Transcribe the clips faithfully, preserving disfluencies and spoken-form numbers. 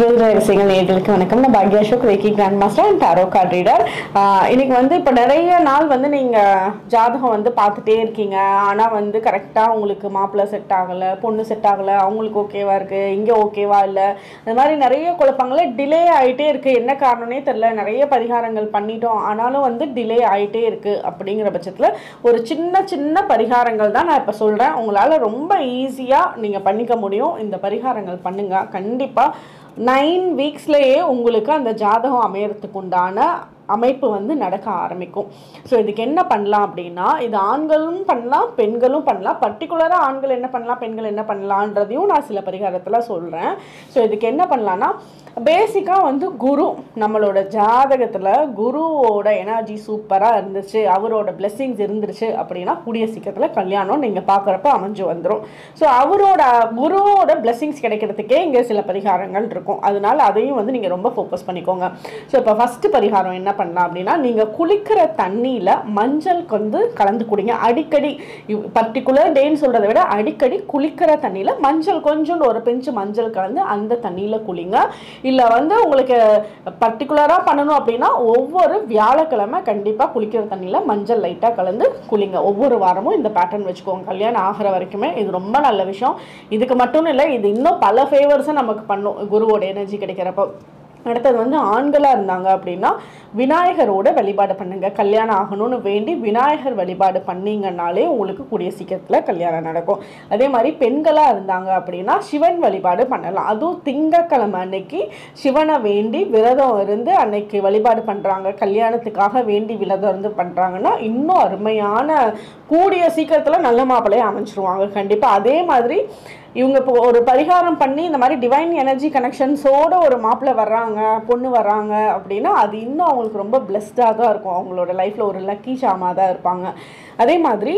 Ragasiyangal நேயர்களுக்கு வணக்கம். நான் பாghya ashok reiki grand master and tarot card reader. இன்னைக்கு வந்து இப்ப நிறைய நாள் வந்து நீங்க ஜாதகம் வந்து பார்த்துட்டே இருக்கீங்க. ஆனா வந்து கரெக்ட்டா உங்களுக்கு மாப்பிள்ளை செட் ஆகல, பொண்ணு செட் ஆகல, அவங்களுக்கு ஓகேவா இருக்கு, இங்க ஓகேவா இல்ல. இந்த மாதிரி நிறைய குழப்பங்கள டிலே ஆயிட்டே இருக்கு. என்ன காரணம்னே தெரியல. நிறைய பரிகாரங்கள் பண்ணிட்டோம். ஆனாலும் வந்து டிலே ஆயிட்டே இருக்கு. அப்படிங்கிற பட்சத்துல ஒரு சின்ன சின்ன பரிகாரங்கள் தான் நான் இப்ப சொல்றேன். உங்களால ரொம்ப ஈஸியா நீங்க பண்ணிக்க முடியும். இந்த பரிகாரங்கள் பண்ணுங்க. கண்டிப்பா நைன் வீக்ஸ்லயே உங்களுக்கு அந்த ஜாதகம் அமையறதுக்கு உண்டான அமைப்பு வந்து நடக்க ஆரம்பிக்கும். ஸோ இதுக்கு என்ன பண்ணலாம் அப்படின்னா, இது ஆண்களும் பண்ணலாம், பெண்களும் பண்ணலாம். பர்டிகுலராக ஆண்கள் என்ன பண்ணலாம், பெண்கள் என்ன பண்ணலான்றதையும் நான் சில பரிகாரத்தில் சொல்கிறேன். ஸோ இதுக்கு என்ன பண்ணலான்னா, பேசிக்காக வந்து குரு, நம்மளோட ஜாதகத்தில் குருவோட எனர்ஜி சூப்பராக இருந்துச்சு, அவரோட பிளெஸ்ஸிங்ஸ் இருந்துருச்சு அப்படின்னா கூடிய சீக்கிரத்தில் கல்யாணம் நீங்கள் பார்க்குறப்ப அமைஞ்சு வந்துடும். ஸோ அவரோட குருவோட பிளெஸ்ஸிங்ஸ் கிடைக்கிறதுக்கே இங்கே சில பரிகாரங்கள் இருக்கும். அதனால அதையும் வந்து நீங்கள் ரொம்ப ஃபோக்கஸ் பண்ணிக்கோங்க. ஸோ இப்போ ஃபஸ்ட்டு பரிகாரம் என்ன பண்ணலாம் அப்படின்னா, நீங்க குளிக்கிற தண்ணியில மஞ்சள் வந்து கலந்து குடிங்க. அடிக்கடி பர்டிகுலர் டேன்னு சொல்றதை விட அடிக்கடி குளிக்கிற தண்ணியில மஞ்சள் கொஞ்சம் ஒரு பிஞ்சு மஞ்சள் கலந்து அந்த தண்ணியில குளிங்க. இல்ல வந்து உங்களுக்கு பர்டிகுலரா பண்ணணும் அப்படின்னா ஒவ்வொரு வியாழக்கிழமை கண்டிப்பா குளிக்கிற தண்ணியில மஞ்சள் லைட்டா கலந்து குளிங்க. ஒவ்வொரு வாரமும் இந்த பேட்டர்ன் வச்சுக்கோங்க. கல்யாணம் ஆகிற வரைக்குமே இது ரொம்ப நல்ல விஷயம். இதுக்கு மட்டும் இல்லை, இது இன்னும் பல ஃபேவர்ஸை நமக்கு பண்ணும் குருவோட எனர்ஜி கிடைக்கிறப்போ. அடுத்தது வந்து ஆண்களாக இருந்தாங்க அப்படின்னா விநாயகரோட வழிபாடு பண்ணுங்க. கல்யாணம் ஆகணும்னு வேண்டி விநாயகர் வழிபாடு பண்ணிங்கன்னாலே உங்களுக்கு கூடிய சீக்கிரத்தில் கல்யாணம் நடக்கும். அதே மாதிரி பெண்களாக இருந்தாங்க அப்படின்னா சிவன் வழிபாடு பண்ணலாம். அதுவும் திங்கக்கிழமை அன்னைக்கு சிவனை வேண்டி விரதம் இருந்து அன்னைக்கு வழிபாடு பண்ணுறாங்க, கல்யாணத்துக்காக வேண்டி விரதம் இருந்து பண்ணுறாங்கன்னா இன்னும் அருமையான கூடிய சீக்கிரத்தில் நல்ல மாப்பிள்ளையை அமைச்சிருவாங்க கண்டிப்பாக. அதே மாதிரி இவங்க இப்போ ஒரு பரிகாரம் பண்ணி இந்த மாதிரி டிவைன் எனர்ஜி கனெக்ஷன்ஸோட ஒரு மாப்பிள்ளை வர்றாங்க, பொண்ணு வர்றாங்க அப்படின்னா அது இன்னும் அவங்களுக்கு ரொம்ப பிளெஸ்டாக தான் இருக்கும். அவங்களோட லைஃப்பில் ஒரு லக்கி சாமாக தான் இருப்பாங்க. அதே மாதிரி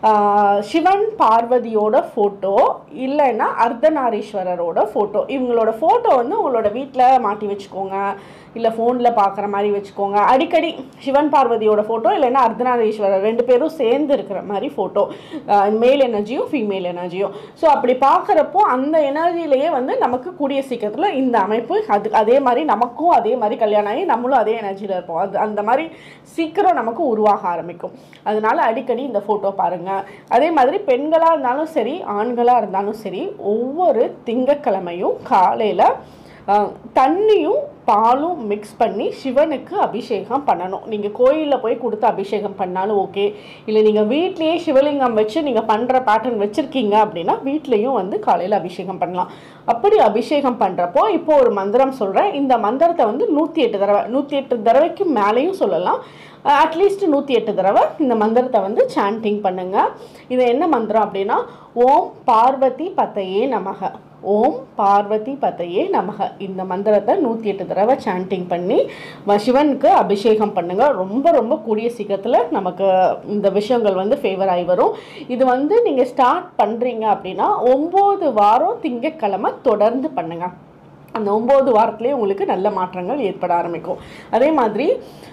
சிவன் பார்வதியோட ஃபோட்டோ இல்லைன்னா அர்த்தநாரீஸ்வரரோட ஃபோட்டோ, இவங்களோட ஃபோட்டோ வந்து உங்களோட வீட்டில் மாட்டி வச்சுக்கோங்க, இல்லை ஃபோனில் பார்க்குற மாதிரி வச்சுக்கோங்க. அடிக்கடி சிவன் பார்வதியோட ஃபோட்டோ இல்லைன்னா அர்த்தநாரீஸ்வரர் ரெண்டு பேரும் சேர்ந்து இருக்கிற மாதிரி ஃபோட்டோ, மேல் எனர்ஜியும் ஃபீமேல் எனர்ஜியும். ஸோ அப்படி பார்க்குறப்போ அந்த எனர்ஜிலேயே வந்து நமக்கு கூடிய சீக்கிரத்தில் இந்த அமைப்பு அது அதே மாதிரி நமக்கும் அதே மாதிரி கல்யாணம் ஆகி நம்மளும் அதே எனர்ஜியில் இருப்போம். அது அந்த மாதிரி சீக்கிரம் நமக்கு உருவாக ஆரம்பிக்கும். அதனால அடிக்கடி இந்த ஃபோட்டோ பாருங்கள். அதே மாதிரி பெண்களாக இருந்தாலும் சரி, ஆண்களாக இருந்தாலும் சரி, ஒவ்வொரு திங்கட்கிழமையும் காலையில் தண்ணியும் பாலும் மிக்ஸ் பண்ணி சிவனுக்கு அபிஷேகம் பண்ணணும். நீங்கள் கோயிலில் போய் கொடுத்து அபிஷேகம் பண்ணாலும் ஓகே, இல்லை நீங்கள் வீட்லேயே சிவலிங்கம் வச்சு நீங்கள் பண்ணுற பேட்டர்ன் வச்சுருக்கீங்க அப்படின்னா வீட்லேயும் வந்து காலையில் அபிஷேகம் பண்ணலாம். அப்படி அபிஷேகம் பண்ணுறப்போ இப்போ ஒரு மந்திரம் சொல்கிறேன். இந்த மந்திரத்தை வந்து நூற்றி எட்டு தடவை நூற்றி எட்டு தடவைக்கு மேலேயும் சொல்லலாம். அட்லீஸ்ட் நூற்றி எட்டு தடவை இந்த மந்திரத்தை வந்து சாண்டிங் பண்ணுங்கள். இது என்ன மந்திரம் அப்படின்னா, ஓம் பார்வதி பதையே நமக, ஓம் பார்வதி பதையே நமக. இந்த மந்திரத்தை நூற்றி எட்டு தடவை சாண்டிங் பண்ணி சிவனுக்கு அபிஷேகம் பண்ணுங்க. ரொம்ப ரொம்ப கூடிய சீக்கிரத்தில் நமக்கு இந்த விஷயங்கள் வந்து ஃபேவர் ஆகி வரும். இது வந்து நீங்கள் ஸ்டார்ட் பண்ணுறீங்க அப்படின்னா ஒம்பது வாரம் திங்கட்கிழமை தொடர்ந்து பண்ணுங்க. அந்த ஒம்பது வாரத்துலேயே உங்களுக்கு நல்ல மாற்றங்கள் ஏற்பட ஆரம்பிக்கும். அதே மாதிரி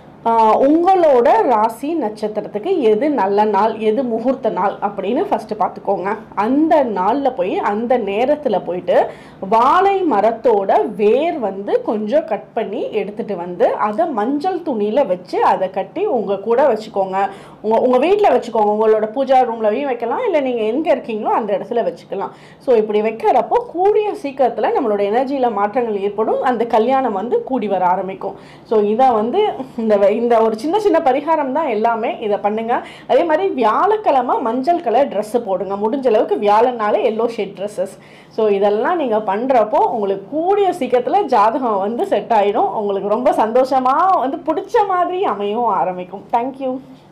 உங்களோட ராசி நட்சத்திரத்துக்கு எது நல்ல நாள், எது முகூர்த்த நாள் அப்படின்னு ஃபஸ்ட்டு பார்த்துக்கோங்க. அந்த நாளில் போய் அந்த நேரத்தில் போயிட்டு வாழை மரத்தோட வேர் வந்து கொஞ்சம் கட் பண்ணி எடுத்துகிட்டு வந்து அதை மஞ்சள் துணியில் வச்சு அதை கட்டி உங்கள் கூட வச்சுக்கோங்க. உங்கள் உங்கள் வீட்டில் வச்சுக்கோங்க. உங்களோட பூஜா ரூம்லையும் வைக்கலாம், இல்லை நீங்கள் எங்கே இருக்கீங்களோ அந்த இடத்துல வச்சுக்கலாம். ஸோ இப்படி வைக்கிறப்போ கூடிய சீக்கிரத்தில் நம்மளோட எனர்ஜியில் மாற்றங்கள் ஏற்படும். அந்த கல்யாணம் வந்து கூடி வர ஆரம்பிக்கும். ஸோ இதை வந்து இந்த இந்த ஒரு சின்ன சின்ன பரிகாரம் தான் எல்லாமே. இதை பண்ணுங்க. அதே மாதிரி வியாழக்கிழமை மஞ்சள் கலர் ட்ரெஸ்ஸு போடுங்க. முடிஞ்ச அளவுக்கு வியாழனாலே எல்லோ ஷேட் ட்ரெஸ்ஸஸ். ஸோ இதெல்லாம் நீங்கள் பண்ணுறப்போ உங்களுக்கு கூடிய சீக்கிரத்தில் ஜாதகம் வந்து செட் ஆகிடும். உங்களுக்கு ரொம்ப சந்தோஷமாக வந்து பிடிச்ச மாதிரி அமையும் ஆரம்பிக்கும். தேங்க்யூ.